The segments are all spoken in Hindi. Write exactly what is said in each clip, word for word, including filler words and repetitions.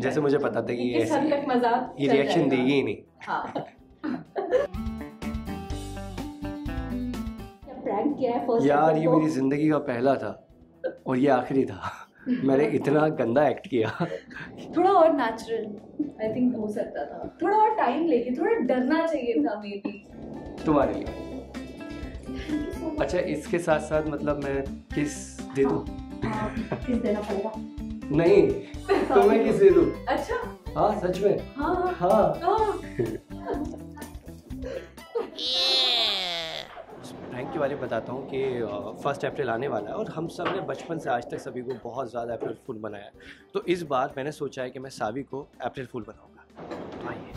जैसे मुझे पता था कि ये किस हद तक मजाक ये रिएक्शन देगी ही नहीं। हाँ। प्रैंक किया है फर्स्ट यार ये मेरी जिंदगी का पहला था और ये आखिरी था। मैंने इतना गंदा एक्ट किया। थोड़ा और नेचुरल आई थिंक हो सकता था, थोड़ा और टाइम लेके, थोड़ा डरना चाहिए था मे बी तुम्हारे लिए। अच्छा इसके साथ साथ मतलब मैं किस दे दूं? किस देना पड़ेगा? नहीं तो मैं किस दे दूं? अच्छा हाँ सच में। हाँ हाँ हाँ। प्रैंक के बारे में बताता हूँ कि फर्स्ट अप्रैल आने वाला है और हम सब ने बचपन से आज तक सभी को बहुत ज़्यादा अप्रैल फूल बनाया है। तो इस बार मैंने सोचा है कि मैं सावी को अप्रैल फूल बनाऊंगा। तो आइए।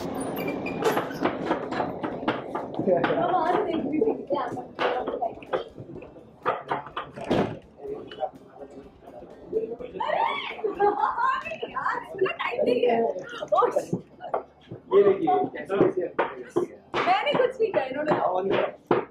ये देखिए मैंने कुछ नहीं कहा, इन्होंने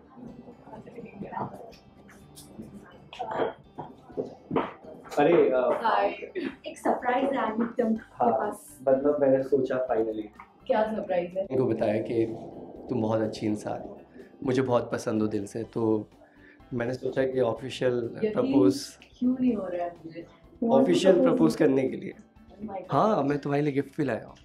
अरे एक सरप्राइज है नित्यम के पास। मतलब मैंने सोचा फाइनली। क्या सरप्राइज है? उनको बताया कि तुम बहुत अच्छी इंसान हो, मुझे बहुत पसंद हो दिल से। तो मैंने सोचा कि ऑफिशियल प्रपोज क्यों नहीं हो रहा है मुझे ऑफिशियल प्रपोज करने के लिए। हाँ मैं तुम्हारे लिए गिफ्ट भी लाया हूँ,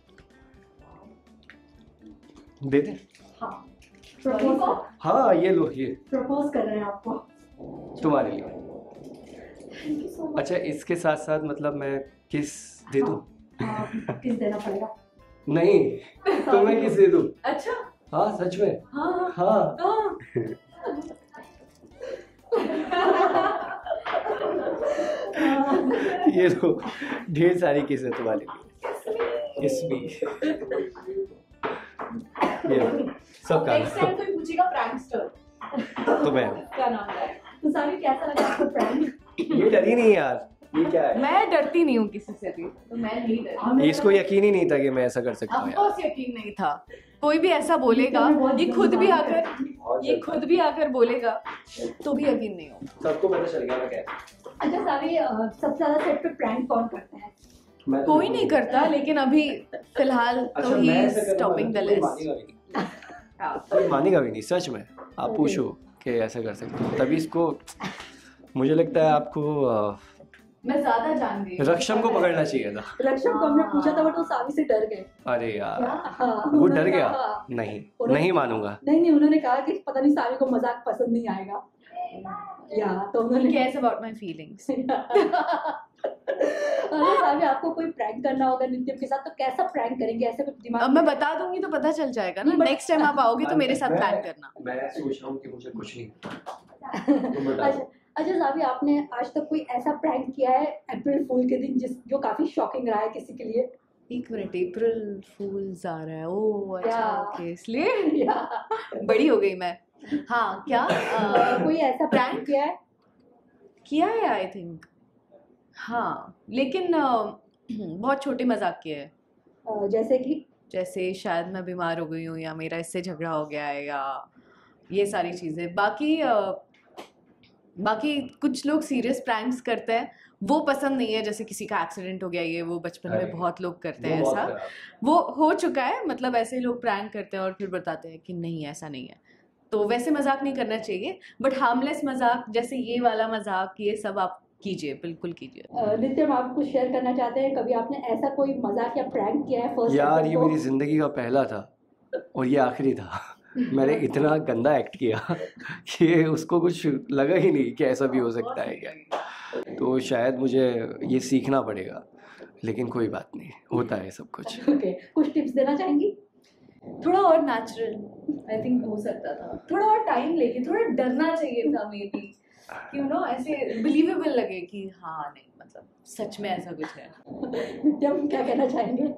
दे दे। हाँ प्रपोज, हाँ ये लो, ये प्रपोज कर रहे हैं आपको तुम्हारे लिए। अच्छा इसके साथ साथ मतलब मैं किस दे दूं? किस देना पड़ेगा? नहीं तो मैं किस दे दूं? अच्छा हाँ सच में। हाँ हाँ हाँ। ये लो ढेर सारी किस है तुम्हारे लिए। किस भी ये सब का नेक्स्ट टाइम कोई पूछेगा प्रैंकस्टर तो मैं क्या नाम है। तो सारी कैसा लगा आपको प्रैंक? ये डरी नहीं यार, ये क्या है? मैं डरती नहीं हूँ किसी से भी, तो मैं नहीं डरती। इसको यकीन ही नहीं था कि मैं ऐसा कर सकता हूँ ऑफ यार। कोर्स यकीन नहीं था। कोई भी ऐसा बोलेगा, ये खुद भी आकर ये खुद भी आकर बोलेगा तो भी यकीन नहीं हो। सबको पता चल गया मैं क्या। अच्छा सारी सबसे ज्यादा सेट पे प्रैंक कौन करता है? कोई नहीं करता, लेकिन अभी फिलहाल तो he is topping the list. कोई मानेगा भी नहीं सच में। आप पूछो कि ऐसा कर सकते हो, तभी इसको मुझे लगता है आपको मैं ज्यादा जान गई। रक्षम को पकड़ना चाहिए था। रक्षम को हमने पूछा था बट वो सावी से डर गए। अरे यार हाँ, वो डर उन्होंने गया। कहा- नहीं उन्होंने- नहीं मानूंगा। नहीं नहीं उन्होंने कहा कि पता नहीं सावी को मजाक पसंद नहीं आएगा या तो He उन्होंने cares about my feelings. अरे सावी आपको कोई प्रैंक करना होगा नित्यम के साथ तो कैसा प्रैंक करेंगे? ऐसे कुछ दिमाग अब मैं बता दूंगी तो पता चल जाएगा ना। But- नेक्स्ट टाइम आप आओगे तो मेरे साथ प्लान करना। मैं सोच रहा हूँ कि मुझे कुछ नहीं अच्छा अच्छा सावी आपने आज तक कोई ऐसा प्रैंक किया है अप्रैल फूल के दिन जिस जो काफी शॉकिंग रहा है किसी के लिए? एक मिनट, अप्रैल फूल्स आ रहा है। ओह अच्छा Yeah. ओके, इसलिए या बड़ी हो गई मैं। हाँ क्या अ, कोई ऐसा प्रैंक किया है? किया है आई थिंक। हाँ लेकिन अ, बहुत छोटे मजाक किए हैं। अ, जैसे कि जैसे शायद मैं बीमार हो गई हूँ या मेरा इससे झगड़ा हो गया है या ये सारी चीज़ें। बाकी अ, बाकी कुछ लोग सीरियस प्रैंक्स करते हैं, वो पसंद नहीं है। जैसे किसी का एक्सीडेंट हो गया, ये वो बचपन में बहुत लोग करते हैं ऐसा। वो हो चुका है, मतलब ऐसे लोग प्रैंक करते हैं और फिर बताते हैं कि नहीं ऐसा नहीं है। तो वैसे मजाक नहीं करना चाहिए, बट हार्मलेस मजाक जैसे ये वाला मजाक ये सब आप कीजिए, बिल्कुल कीजिए। अ, नित्यम आप कुछ शेयर करना चाहते हैं? कभी आपने ऐसा कोई मजाक या प्रैंक किया है फर्स्ट? यार ये मेरी जिंदगी का पहला था और ये आखिरी था। मैंने इतना गंदा एक्ट किया कि उसको कुछ लगा ही नहीं कि ऐसा भी हो सकता है क्या। तो शायद मुझे ये सीखना पड़ेगा, लेकिन कोई बात नहीं, होता है सब कुछ। ओके कुछ टिप्स देना चाहेंगी? थोड़ा और नेचुरल आई थिंक हो सकता था, थोड़ा और टाइम लेके, थोड़ा डरना चाहिए था मे बी, यू नो ऐसे बिलीवेबल लगे कि हाँ नहीं मतलब सच में ऐसा कुछ है। नित्यम क्या कहना चाहेंगे?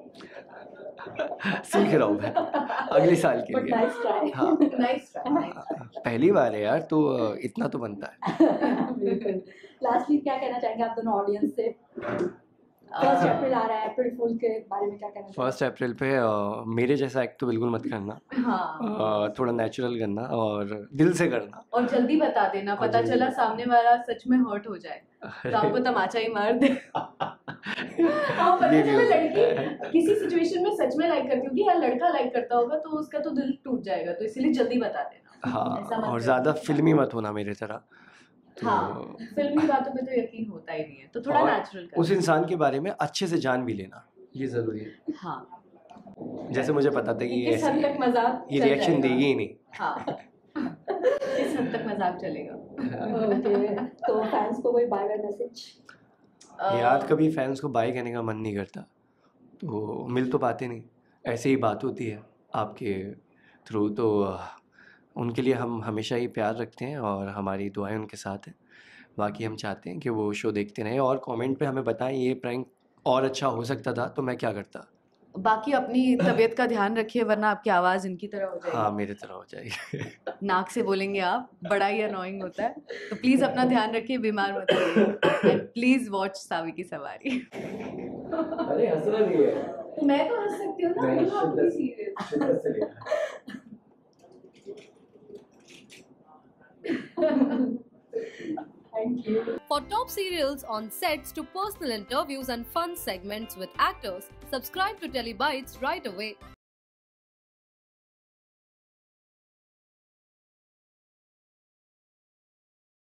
सीख रहा हूँ मैं अगले साल के बट लिए। Nice try. हाँ नाइस ट्राई। पहली बार है यार, तो इतना तो बनता है। बिल्कुल। लास्टली क्या कहना चाहेंगे आप दोनों ऑडियंस से? फर्स्ट अप्रैल आ रहा है, अप्रैल फूल के बारे में क्या कहना चाहेंगे? फर्स्ट अप्रैल पे अ, मेरे जैसा एक्ट तो बिल्कुल मत करना। हाँ अ, थोड़ा नेचुरल करना और दिल से करना। और जल्दी बता देना, पता चला सामने वाला सच में हर्ट हो जाए तो आपको तमाचा ही मार दे। हाँ, पता ये भी चला हो सकता है। लड़की किसी सिचुएशन में सच में लाइक करती होगी या लड़का लाइक करता होगा तो उसका तो दिल टूट जाएगा, तो इसीलिए जल्दी बता देना। हाँ, ऐसा मत और करो। ज़्यादा फिल्मी मत होना मेरे तरह। तो हाँ, फिल्मी बातों पे तो यकीन होता ही नहीं है, तो थोड़ा और नेचुरल कर। उस इंसान के बारे में अच्छे से जान भी लेना, ये ज़रूरी है। हाँ, जैसे मुझे पता था कि ये किस हद ऐसी तक मजाक ये चल रिएक्शन जाएगा। देगी ही नहीं। हाँ, किस हद तक मजाक चलेगा। ओके, तो फैंस को कोई बाय बाय मैसेज? यार कभी फैंस को बाय कहने का मन नहीं करता, तो मिल तो पाते नहीं, ऐसे ही बात होती है आपके थ्रू, तो उनके लिए हम हमेशा ही प्यार रखते हैं और हमारी दुआएं उनके साथ हैं। बाकी हम चाहते हैं कि वो शो देखते रहें और कमेंट पे हमें बताएं ये प्रैंक और अच्छा हो सकता था तो मैं क्या करता। बाकी अपनी तबीयत का ध्यान रखिए वरना आपकी आवाज इनकी तरह हो जाएगी। हाँ, मेरे तरह हो जाएगी। नाक से बोलेंगे आप, बड़ा ही अनोइंग होता है, तो प्लीज अपना ध्यान रखिए, बीमार मत होइए एंड प्लीज वॉच सावी की सवारी। अरे हंसना नहीं है, तो मैं तो हंस सकती हूँ ना, मैं you have to be शिद्दत- serious। शिद्दत से लिया। Thank you. For top serials on sets to personal interviews and fun segments with actors, subscribe to Telebytes right away.